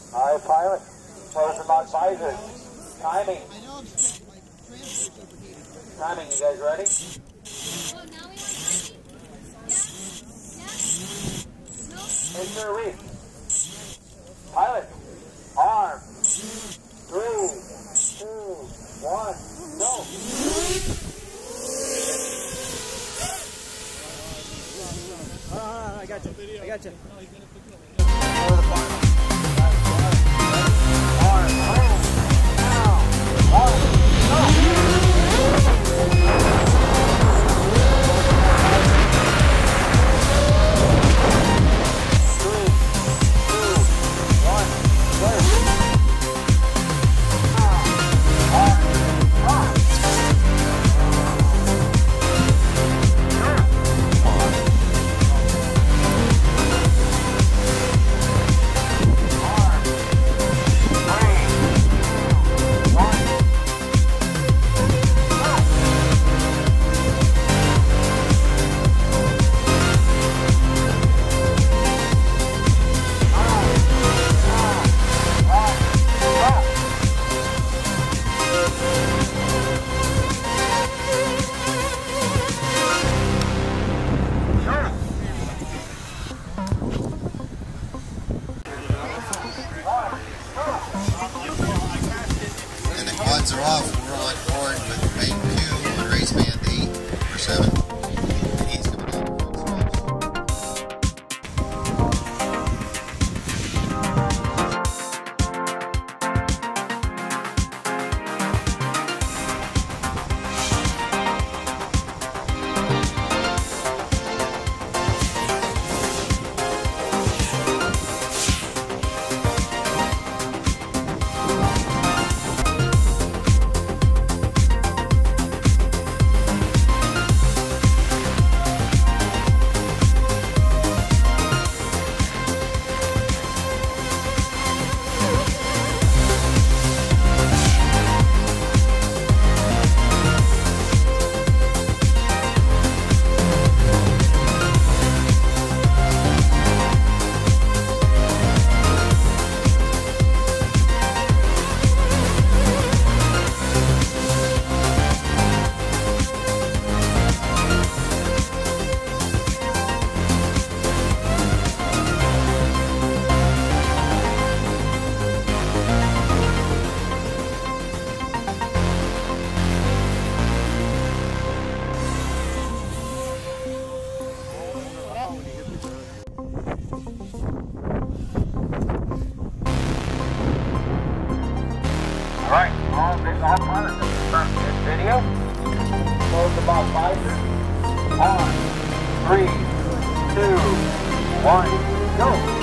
All right, pilot. Close them on visors. Timing. Timing, you guys ready? Oh, now we want timing? Yeah? No? Enter reef. Pilot. Arm. 3, 2, 1, go. I got you. I got you. Quads are off. We're on board with Main 2 and Race Band 8 or 7. And he's coming down the front Alright, all pilots have confirmed this video. Close the box visor. On. 3, 2, 1, go.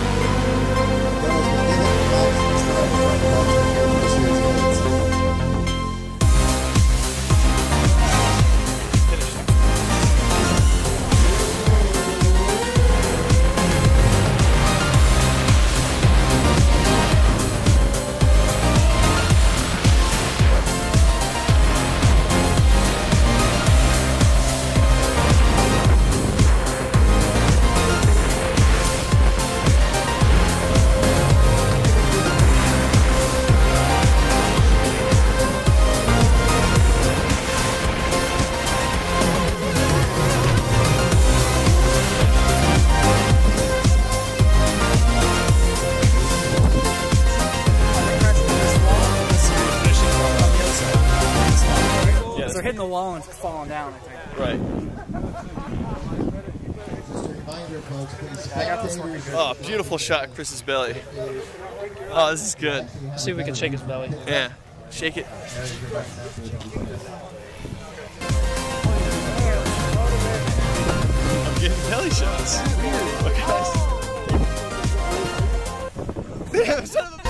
They're hitting the wall and falling down, I think. Right. I got this one. Oh, beautiful shot of Chris's belly. Oh, this is good. Let's see if we can shake his belly. Yeah. Shake it. I'm getting belly shots. Okay. Damn, son of a